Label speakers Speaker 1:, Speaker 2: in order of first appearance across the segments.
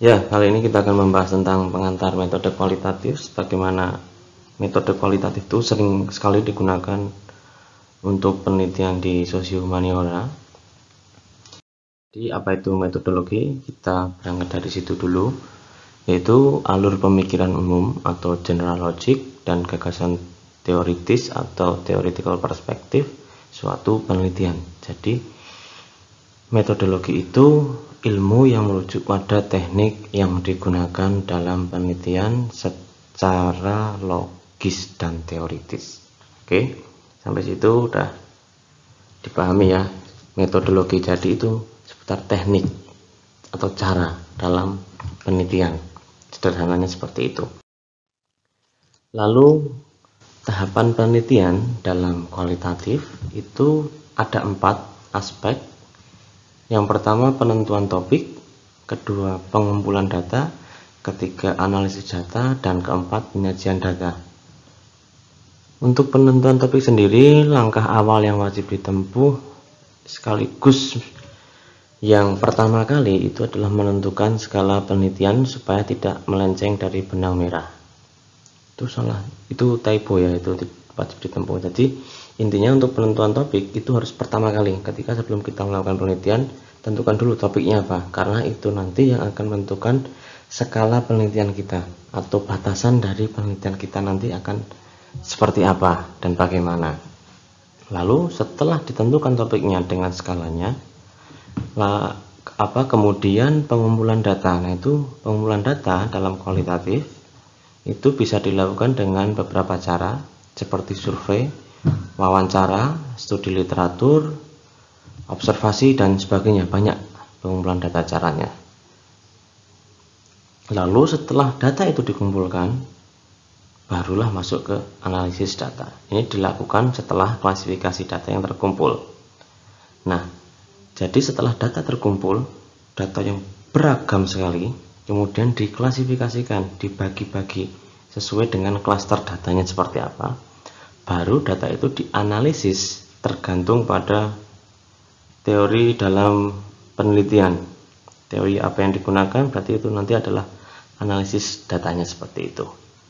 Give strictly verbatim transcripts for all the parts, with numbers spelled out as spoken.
Speaker 1: Ya, kali ini kita akan membahas tentang pengantar metode kualitatif. Bagaimana metode kualitatif itu sering sekali digunakan untuk penelitian di sosio-humaniora. Jadi apa itu metodologi? Kita berangkat dari situ dulu, yaitu alur pemikiran umum atau general logic dan gagasan teoritis atau theoretical perspective suatu penelitian. Jadi metodologi itu ilmu yang merujuk pada teknik yang digunakan dalam penelitian secara logis dan teoritis. Oke, sampai situ udah dipahami ya metodologi. Jadi itu seputar teknik atau cara dalam penelitian, sederhananya seperti itu. Lalu tahapan penelitian dalam kualitatif itu ada empat aspek. Yang pertama penentuan topik, kedua pengumpulan data, ketiga analisis data, dan keempat penyajian data. Untuk penentuan topik sendiri, langkah awal yang wajib ditempuh sekaligus yang pertama kali itu adalah menentukan skala penelitian supaya tidak melenceng dari benang merah. Itu salah, itu typo ya, itu wajib ditempuh. Jadi intinya untuk penentuan topik itu harus pertama kali ketika sebelum kita melakukan penelitian, tentukan dulu topiknya apa, karena itu nanti yang akan menentukan skala penelitian kita atau batasan dari penelitian kita nanti akan seperti apa dan bagaimana. Lalu setelah ditentukan topiknya dengan skalanya, lah, apa kemudian pengumpulan data. Nah itu pengumpulan data dalam kualitatif itu bisa dilakukan dengan beberapa cara seperti survei, wawancara, studi literatur, observasi, dan sebagainya. Banyak pengumpulan data caranya. Lalu setelah data itu dikumpulkan, barulah masuk ke analisis data. Ini dilakukan setelah klasifikasi data yang terkumpul. Nah, jadi setelah data terkumpul, data yang beragam sekali, kemudian diklasifikasikan, dibagi-bagi sesuai dengan klaster datanya seperti apa. Baru data itu dianalisis tergantung pada teori dalam penelitian. Teori apa yang digunakan berarti itu nanti adalah analisis datanya seperti itu.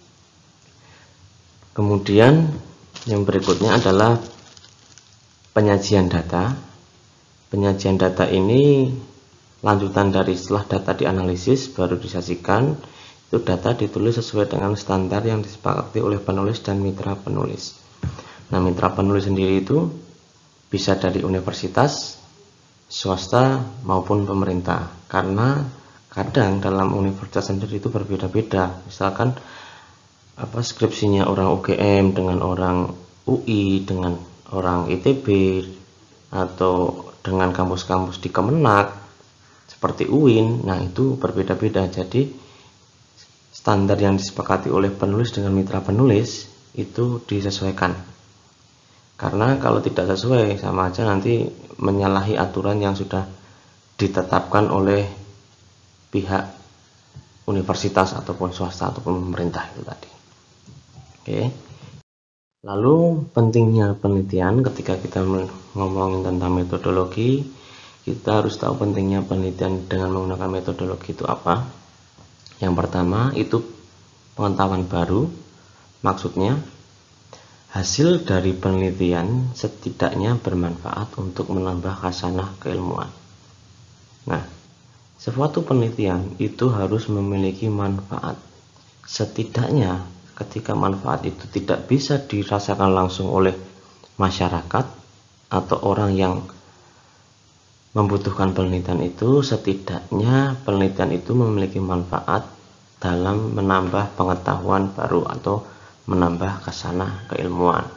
Speaker 1: Kemudian yang berikutnya adalah penyajian data. Penyajian data ini lanjutan dari setelah data dianalisis baru disajikan. Itu data ditulis sesuai dengan standar yang disepakati oleh penulis dan mitra penulis. Nah, mitra penulis sendiri itu bisa dari universitas, swasta maupun pemerintah, karena kadang dalam universitas sendiri itu berbeda-beda. Misalkan apa skripsinya orang U G M dengan orang U I dengan orang I T B atau dengan kampus-kampus di Kemenak seperti U I N. Nah itu berbeda-beda. Jadi standar yang disepakati oleh penulis dengan mitra penulis itu disesuaikan, karena kalau tidak sesuai sama aja nanti menyalahi aturan yang sudah ditetapkan oleh pihak universitas ataupun swasta ataupun pemerintah itu tadi. Oke. Lalu pentingnya penelitian. Ketika kita ngomongin tentang metodologi, kita harus tahu pentingnya penelitian dengan menggunakan metodologi itu apa. Yang pertama itu pengetahuan baru. Maksudnya hasil dari penelitian setidaknya bermanfaat untuk menambah khasanah keilmuan. Nah, suatu penelitian itu harus memiliki manfaat. Setidaknya ketika manfaat itu tidak bisa dirasakan langsung oleh masyarakat atau orang yang membutuhkan penelitian itu, setidaknya penelitian itu memiliki manfaat dalam menambah pengetahuan baru atau menambah khasanah keilmuan.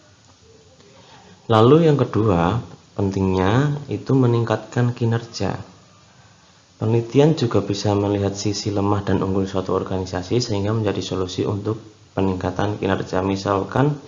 Speaker 1: Lalu yang kedua, pentingnya itu meningkatkan kinerja. Penelitian juga bisa melihat sisi lemah dan unggul suatu organisasi sehingga menjadi solusi untuk peningkatan kinerja. Misalkan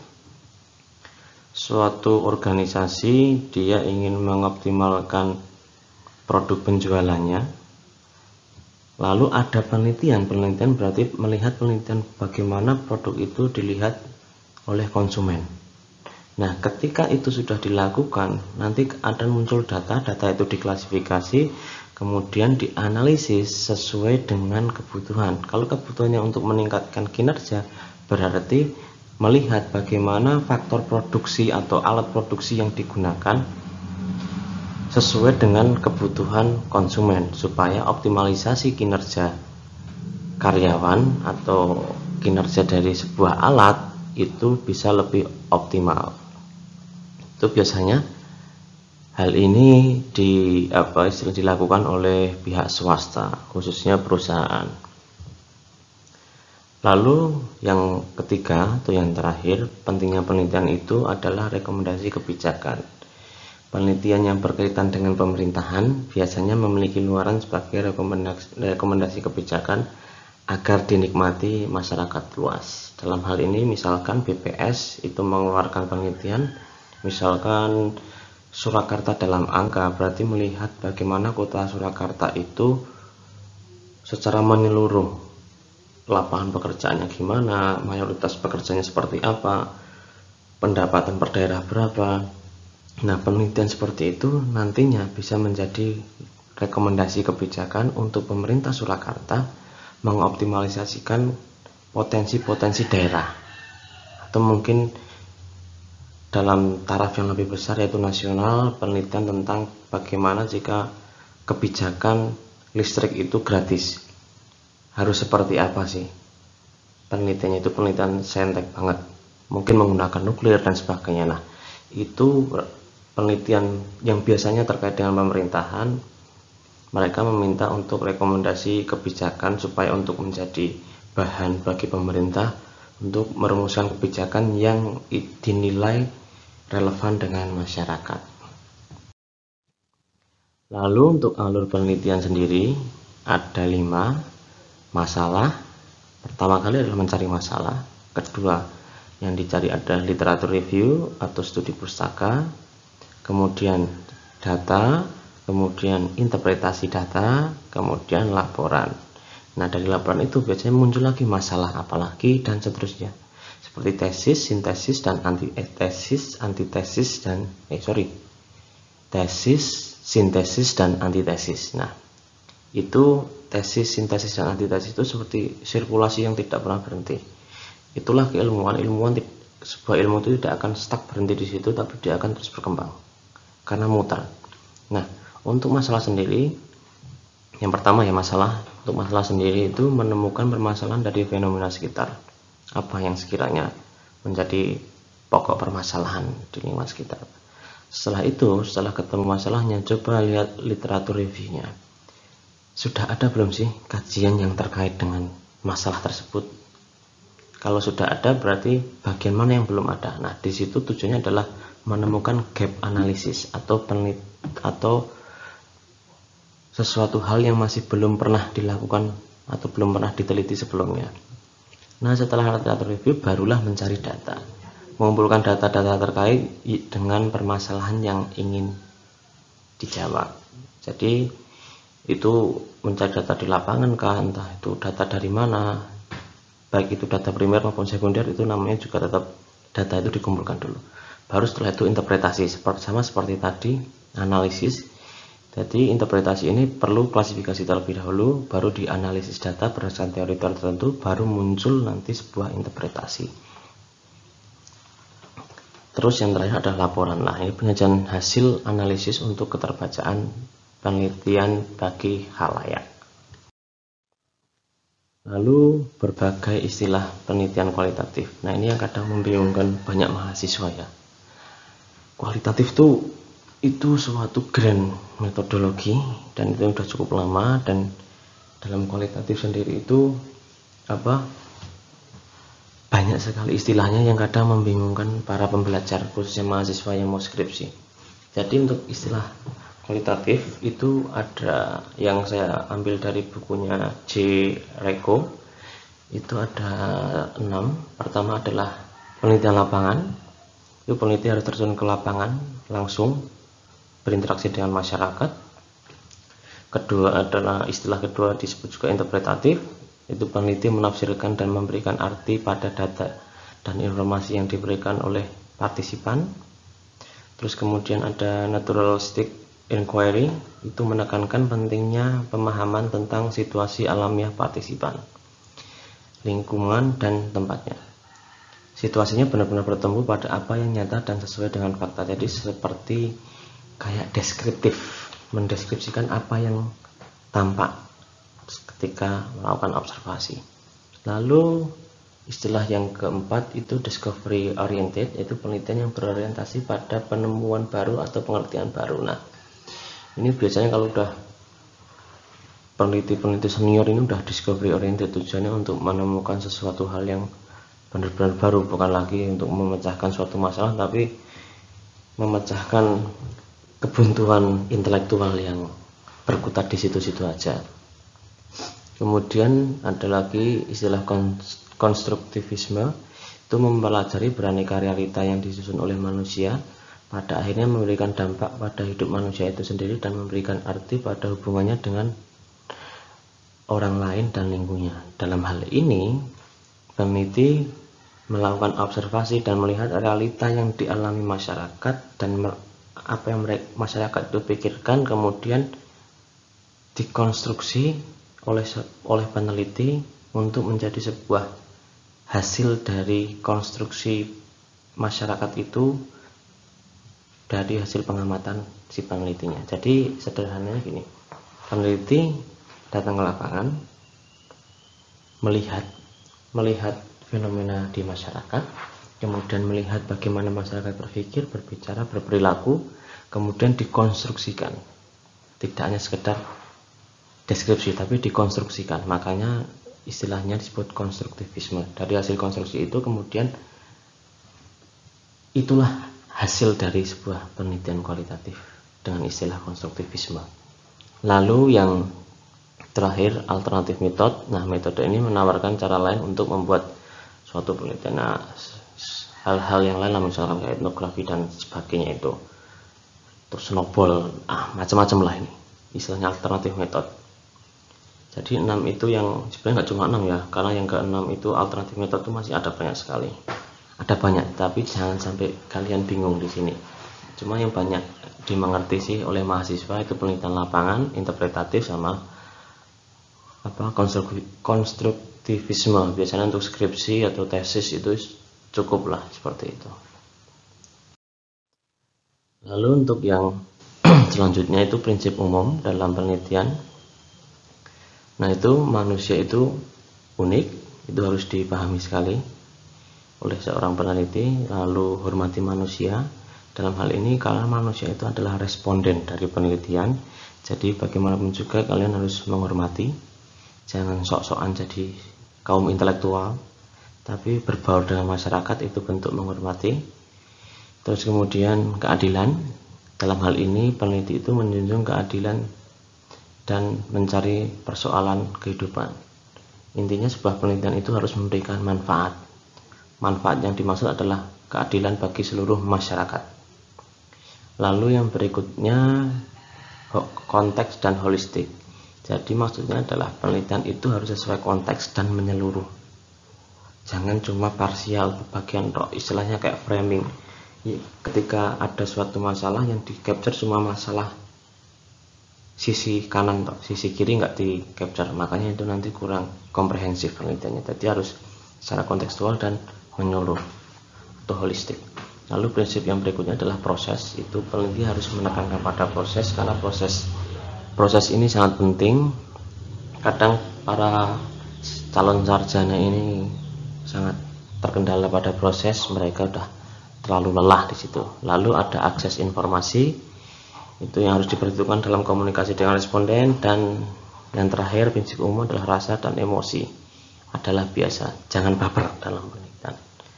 Speaker 1: suatu organisasi dia ingin mengoptimalkan produk penjualannya, lalu ada penelitian. Penelitian berarti melihat penelitian bagaimana produk itu dilihat oleh konsumen. Nah, ketika itu sudah dilakukan, nanti akan muncul data, data itu diklasifikasi, kemudian dianalisis sesuai dengan kebutuhan. Kalau kebutuhannya untuk meningkatkan kinerja, berarti melihat bagaimana faktor produksi atau alat produksi yang digunakan sesuai dengan kebutuhan konsumen, supaya optimalisasi kinerja karyawan atau kinerja dari sebuah alat itu bisa lebih optimal. Itu biasanya hal ini di apa istilah dilakukan oleh pihak swasta, khususnya perusahaan. Lalu yang ketiga atau yang terakhir, pentingnya penelitian itu adalah rekomendasi kebijakan. Penelitian yang berkaitan dengan pemerintahan biasanya memiliki luaran sebagai rekomendasi, rekomendasi kebijakan agar dinikmati masyarakat luas. Dalam hal ini misalkan B P S itu mengeluarkan penelitian, misalkan Surakarta dalam angka, berarti melihat bagaimana kota Surakarta itu secara menyeluruh, lapangan pekerjaannya gimana, mayoritas pekerjaannya seperti apa, pendapatan per daerah berapa. Nah, penelitian seperti itu nantinya bisa menjadi rekomendasi kebijakan untuk pemerintah Surakarta mengoptimalisasikan potensi-potensi daerah, atau mungkin dalam taraf yang lebih besar yaitu nasional, penelitian tentang bagaimana jika kebijakan listrik itu gratis, harus seperti apa sih penelitiannya. Itu penelitian saintek banget, mungkin menggunakan nuklir dan sebagainya. Nah, itu penelitian yang biasanya terkait dengan pemerintahan. Mereka meminta untuk rekomendasi kebijakan supaya untuk menjadi bahan bagi pemerintah untuk merumuskan kebijakan yang dinilai relevan dengan masyarakat. Lalu untuk alur penelitian sendiri ada lima masalah. Pertama kali adalah mencari masalah. Kedua, yang dicari adalah literatur review atau studi pustaka. Kemudian data, kemudian interpretasi data, kemudian laporan. Nah, dari laporan itu biasanya muncul lagi masalah apalagi dan seterusnya, seperti tesis, sintesis dan antitesis, antitesis dan eh sorry, tesis, sintesis dan antitesis. Nah, itu tesis, sintesis dan antitesis itu seperti sirkulasi yang tidak pernah berhenti. Itulah keilmuan. Ilmuwan, sebuah ilmu itu tidak akan stuck berhenti di situ, tapi dia akan terus berkembang karena mutar. Nah, untuk masalah sendiri, yang pertama ya masalah. Untuk masalah sendiri itu menemukan permasalahan dari fenomena sekitar. Apa yang sekiranya menjadi pokok permasalahan di lingkungan sekitar. Setelah itu, setelah ketemu masalahnya, coba lihat literatur reviewnya. Sudah ada belum sih kajian yang terkait dengan masalah tersebut? Kalau sudah ada, berarti bagian mana yang belum ada. Nah, di situ tujuannya adalah menemukan gap analisis atau penelit atau sesuatu hal yang masih belum pernah dilakukan atau belum pernah diteliti sebelumnya. Nah, setelah literatur review barulah mencari data, mengumpulkan data-data terkait dengan permasalahan yang ingin dijawab. Jadi itu mencari data di lapangan kah, entah itu data dari mana, baik itu data primer maupun sekunder, itu namanya juga tetap data itu dikumpulkan dulu. Baru setelah itu interpretasi, sama seperti tadi analisis. Jadi interpretasi ini perlu klasifikasi terlebih dahulu, baru dianalisis data berdasarkan teori tertentu, baru muncul nanti sebuah interpretasi. Terus yang terakhir adalah laporan. Nah, ini penyajian hasil analisis untuk keterbacaan penelitian bagi khalayak. Lalu berbagai istilah penelitian kualitatif. Nah, ini yang kadang membingungkan banyak mahasiswa ya. Kualitatif itu itu suatu grand metodologi dan itu sudah cukup lama, dan dalam kualitatif sendiri itu apa banyak sekali istilahnya yang kadang membingungkan para pembelajar, khususnya mahasiswa yang mau skripsi. Jadi untuk istilah kualitatif itu ada yang saya ambil dari bukunya J. Reko, itu ada enam. Pertama adalah penelitian lapangan. Itu peneliti harus terjun ke lapangan langsung berinteraksi dengan masyarakat. Kedua adalah istilah kedua disebut juga interpretatif. Itu peneliti menafsirkan dan memberikan arti pada data dan informasi yang diberikan oleh partisipan. Terus kemudian ada naturalistic inquiry itu menekankan pentingnya pemahaman tentang situasi alamiah partisipan, lingkungan, dan tempatnya. Situasinya benar-benar bertemu pada apa yang nyata dan sesuai dengan fakta. Jadi seperti kayak deskriptif, mendeskripsikan apa yang tampak ketika melakukan observasi. Lalu istilah yang keempat itu discovery oriented, yaitu penelitian yang berorientasi pada penemuan baru atau pengertian baru. Nah, ini biasanya kalau udah peneliti-peneliti senior ini udah discovery oriented, tujuannya untuk menemukan sesuatu hal yang benar-benar baru, bukan lagi untuk memecahkan suatu masalah, tapi memecahkan kebuntuan intelektual yang berkutat di situ-situ aja. Kemudian ada lagi istilah konstruktivisme, itu mempelajari beraneka realita yang disusun oleh manusia, pada akhirnya memberikan dampak pada hidup manusia itu sendiri dan memberikan arti pada hubungannya dengan orang lain dan lingkungannya. Dalam hal ini, peneliti melakukan observasi dan melihat realita yang dialami masyarakat dan apa yang mereka, masyarakat itu pikirkan, kemudian dikonstruksi oleh oleh peneliti untuk menjadi sebuah hasil dari konstruksi masyarakat itu dari hasil pengamatan si penelitinya. Jadi sederhananya gini, peneliti datang ke lapangan, melihat melihat fenomena di masyarakat, kemudian melihat bagaimana masyarakat berpikir, berbicara, berperilaku, kemudian dikonstruksikan. Tidak hanya sekedar deskripsi, tapi dikonstruksikan. Makanya istilahnya disebut konstruktivisme. Dari hasil konstruksi itu kemudian itulah hasil dari sebuah penelitian kualitatif dengan istilah konstruktivisme. Lalu yang terakhir, alternatif metode. Nah, metode ini menawarkan cara lain untuk membuat suatu penelitian. Nah, hal-hal yang lain, misalkan kayak etnografi dan sebagainya itu, terus snowball, ah macam-macam lah ini istilahnya alternatif metode. Jadi enam itu yang sebenarnya nggak cuma enam ya, karena yang keenam itu alternatif metode itu masih ada banyak sekali, ada banyak, tapi jangan sampai kalian bingung di sini. Cuma yang banyak dimengerti sih oleh mahasiswa itu penelitian lapangan, interpretatif, sama apa konstruktivisme. Biasanya untuk skripsi atau tesis itu cukup lah seperti itu. Lalu untuk yang selanjutnya itu prinsip umum dalam penelitian. Nah, itu manusia itu unik, itu harus dipahami sekali oleh seorang peneliti. Lalu hormati manusia dalam hal ini karena manusia itu adalah responden dari penelitian. Jadi bagaimanapun juga kalian harus menghormati. Jangan sok-sokan jadi kaum intelektual, tapi berbaur dengan masyarakat, itu bentuk menghormati. Terus kemudian keadilan. Dalam hal ini peneliti itu menjunjung keadilan dan mencari persoalan kehidupan. Intinya sebuah penelitian itu harus memberikan manfaat. Manfaat yang dimaksud adalah keadilan bagi seluruh masyarakat. Lalu yang berikutnya, konteks dan holistik. Jadi maksudnya adalah penelitian itu harus sesuai konteks dan menyeluruh. Jangan cuma parsial, bagian roh, istilahnya kayak framing. Ketika ada suatu masalah yang di capture cuma masalah sisi kanan, sisi kiri nggak di capture, makanya itu nanti kurang komprehensif penelitiannya. Jadi harus secara kontekstual dan menyeluruh atau holistik. Lalu prinsip yang berikutnya adalah proses. Itu peneliti harus menekankan pada proses, karena proses proses ini sangat penting. Kadang para calon sarjana ini sangat terkendala pada proses, mereka udah terlalu lelah di situ. Lalu ada akses informasi, itu yang harus diperhitungkan dalam komunikasi dengan responden. Dan yang terakhir, prinsip umum adalah rasa dan emosi adalah biasa, jangan baper dalam penelitian.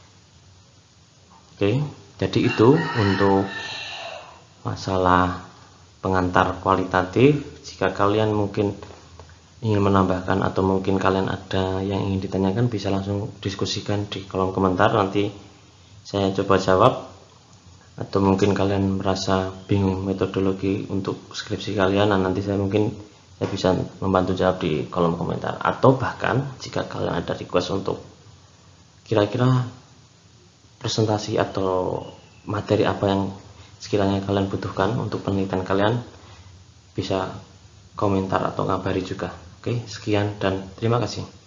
Speaker 1: Oke, jadi itu untuk masalah pengantar kualitatif. Jika kalian mungkin ingin menambahkan atau mungkin kalian ada yang ingin ditanyakan, bisa langsung diskusikan di kolom komentar, nanti saya coba jawab. Atau mungkin kalian merasa bingung metodologi untuk skripsi kalian, nah nanti saya mungkin saya bisa membantu jawab di kolom komentar. Atau bahkan jika kalian ada request untuk kira-kira presentasi atau materi apa yang sekiranya kalian butuhkan untuk penelitian kalian, bisa komentar atau ngabari juga. Oke, sekian dan terima kasih.